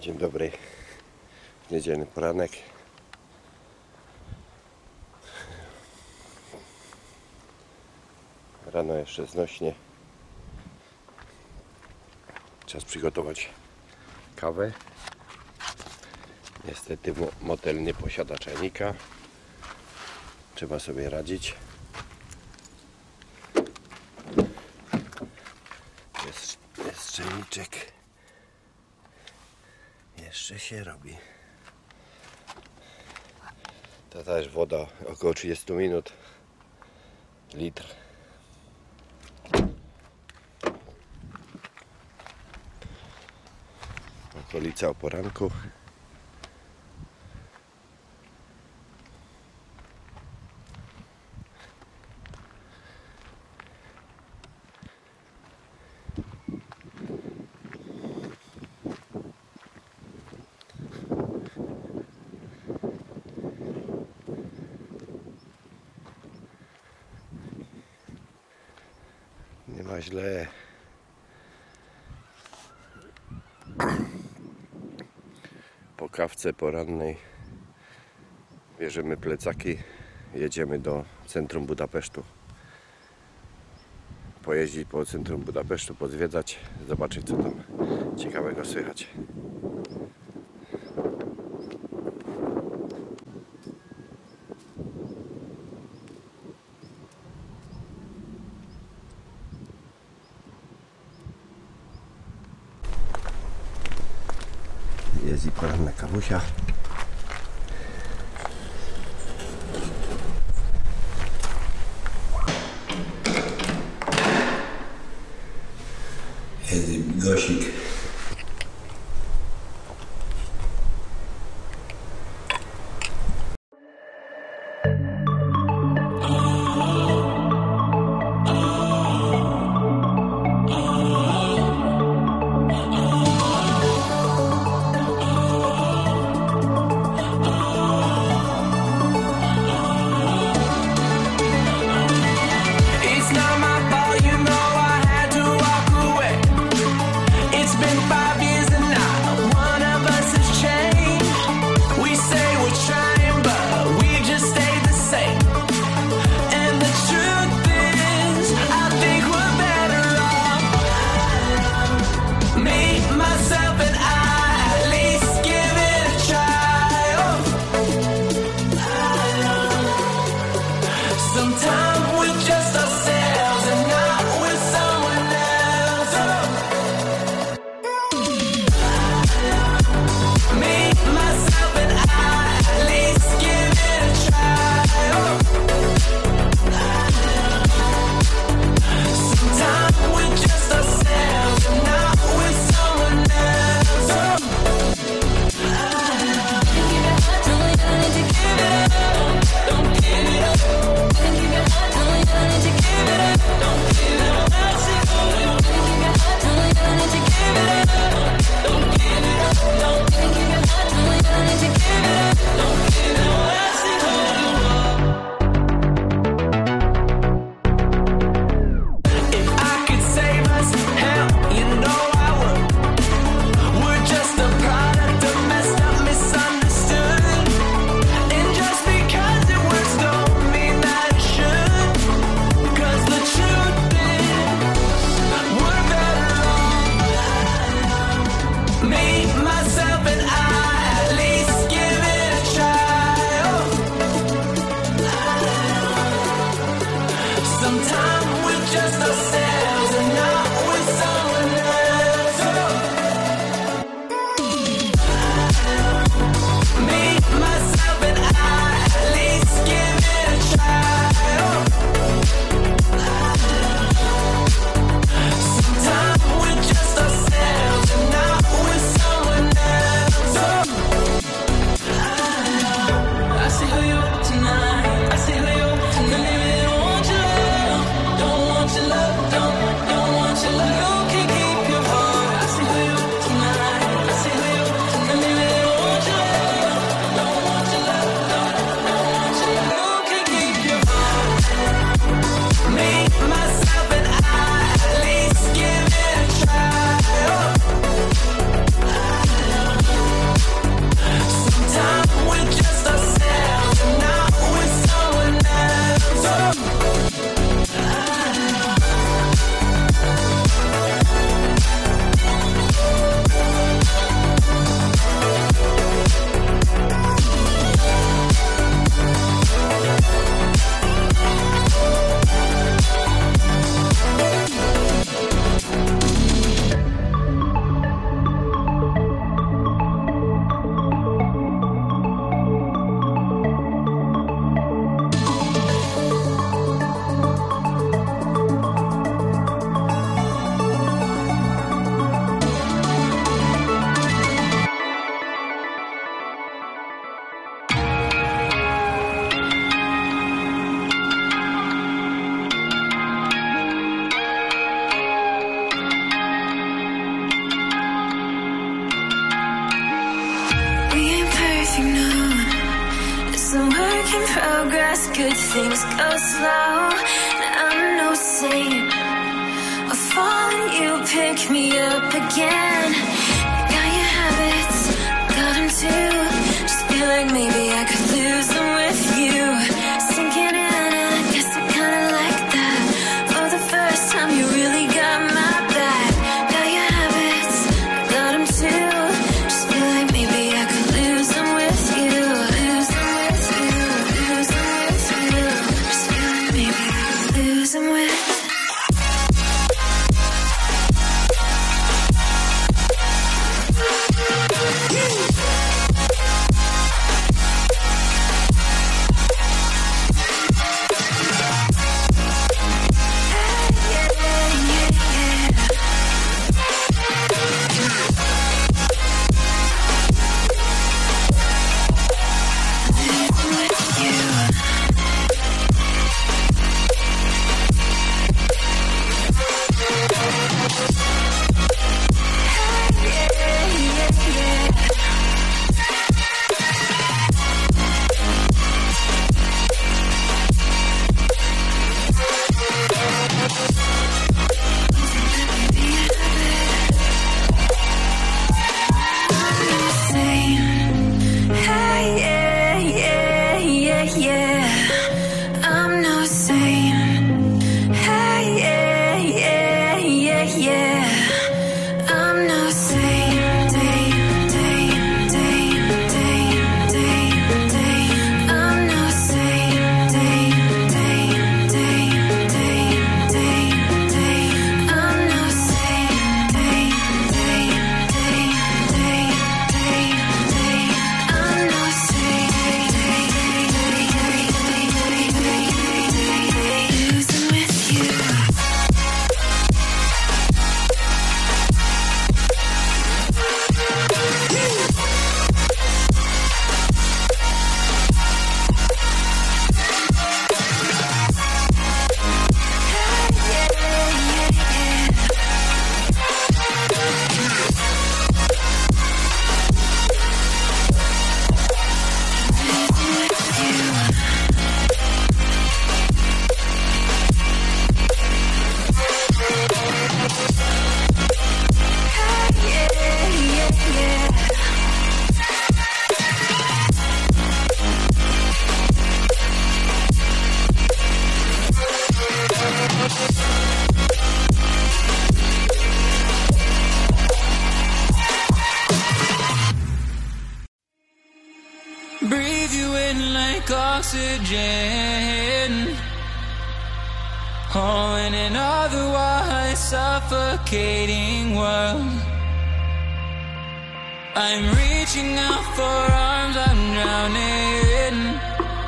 Dzień dobry, niedzielny poranek. Rano jeszcze znośnie. Czas przygotować kawę. Niestety motel nie posiada czajnika. Trzeba sobie radzić. Jest czajniczek. Jeszcze się robi. To też woda około 30 minut. Litr. Okolica o poranku. Nie ma źle. Po kawce porannej bierzemy plecaki, jedziemy do centrum Budapesztu. Pojeździć po centrum Budapesztu, pozwiedzać, zobaczyć co tam ciekawego słychać. Jest i poranna kawusia. Jest i bigosik. It's not my fault, you know I had to walk away. It's been Making progress, good things go slow. I'm no saint. I fall and you pick me up again. Got your habits, got them too. Just feel like maybe I could lose them with you. Sinking in, and I guess I kinda like that. For the first time, you really got my back. Got your habits, got them too. Just feel like maybe I could lose them with you. Lose them with you, lose them with you. Just feel like maybe I could lose them with you. Breathe you in like oxygen. Oh, in an otherwise suffocating world, I'm reaching out for arms, I'm drowning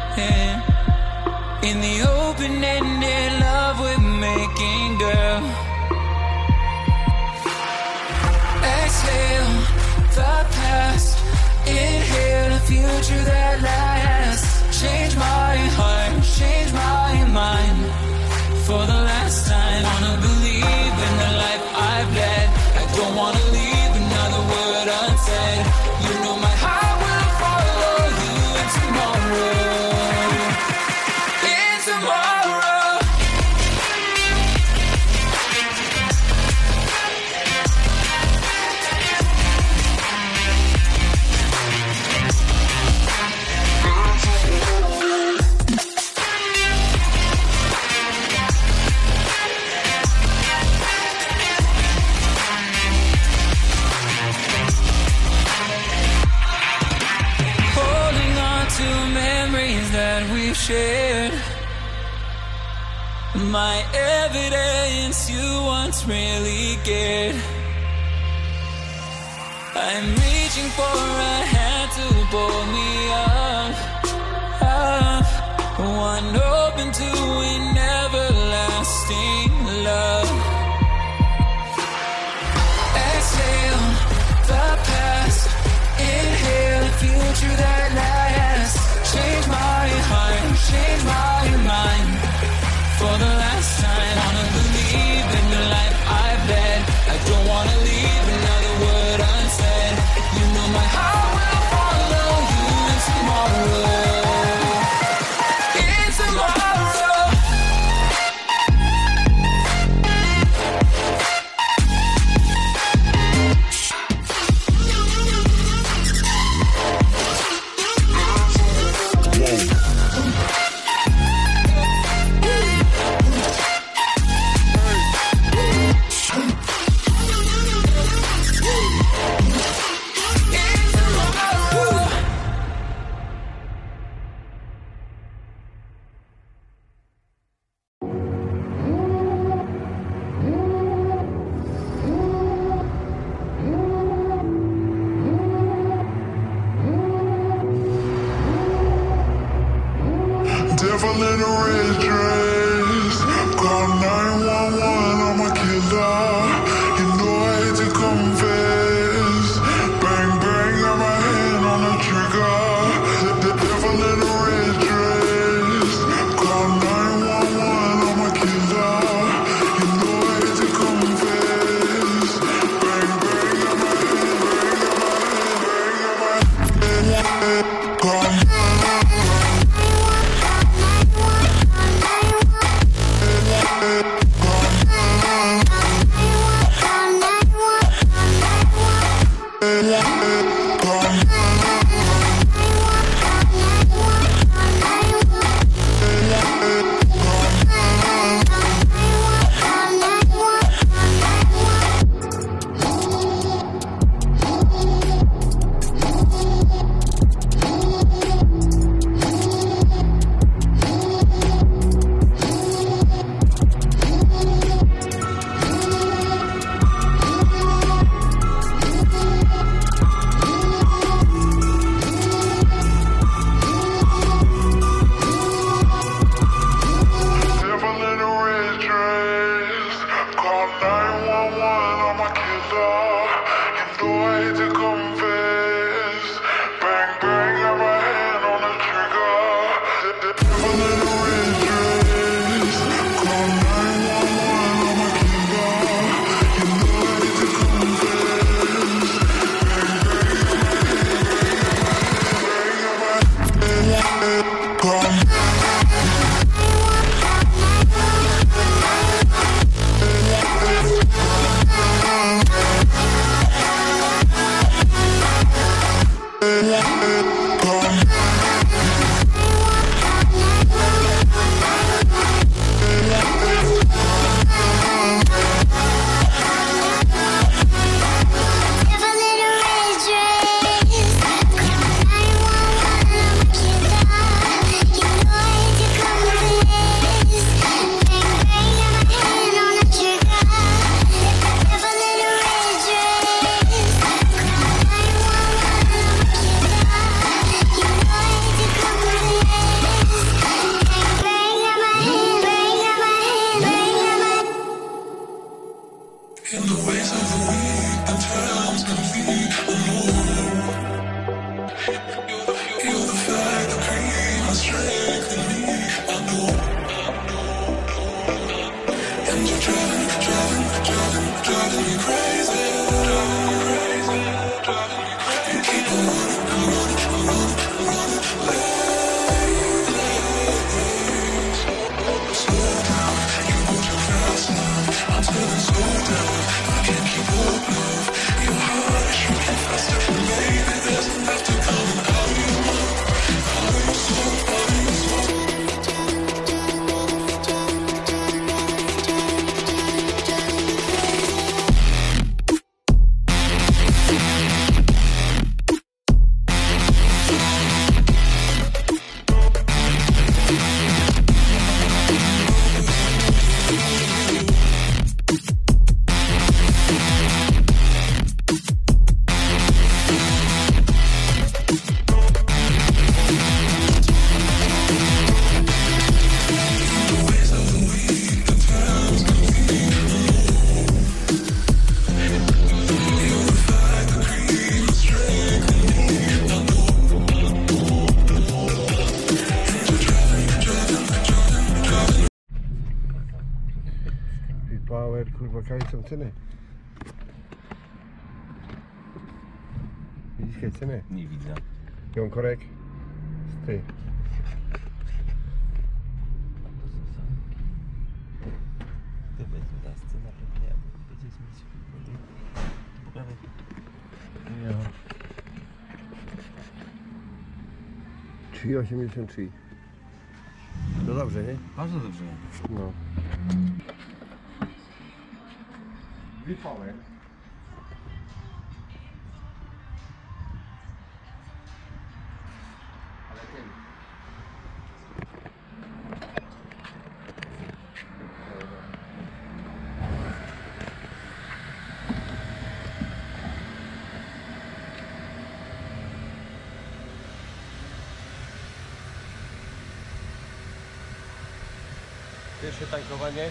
in the open-ended love we're making, girl. Exhale the past, inhale a future that lasts. Change my heart, change my mind. For the last time, wanna believe in the life I've led. I don't wanna leave another word unsaid. You know my heart will follow you in tomorrow. In tomorrow. Shared my evidence you once really cared. I'm reaching for a hand to pull me up, one open to an everlasting love. Exhale the past, inhale the future that lasts. Change my heart, change my mind. For the last time, wanna believe in the life I've led. I don't wanna leave another word unsaid. You know my heart will follow you in tomorrow. car. You know I hate to confess. Bang, bang, got my hand on the trigger. The devil in a red dress. Call 911, I'm a killer. You know I hate to confess. Bang, bang, got my hand. Call Power, kurwa, jakie są ceny? Widzisz jakie ceny? Nie widzę. Ją korek? Ty. To będzie ta scena pewnie, będziesz mieć po prawej. Ja. 3,83. No dobrze, nie? Bardzo dobrze. No. Power. Ale ten. Pierwsze tankowanie.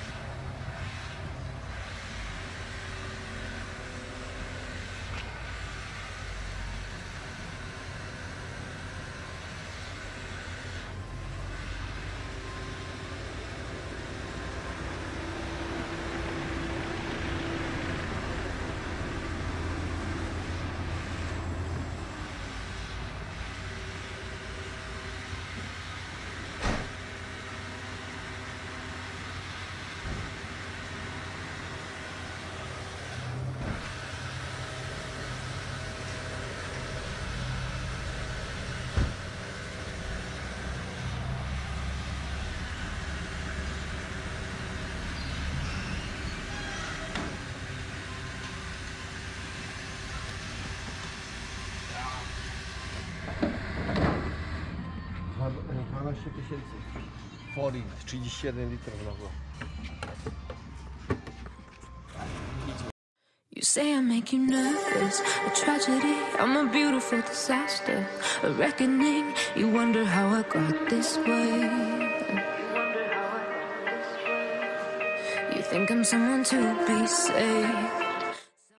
Foring, 31 litrów na było. You say I make you nervous, a tragedy, I'm a beautiful disaster, a reckoning, you wonder how I got this way. You think I'm someone to be saved,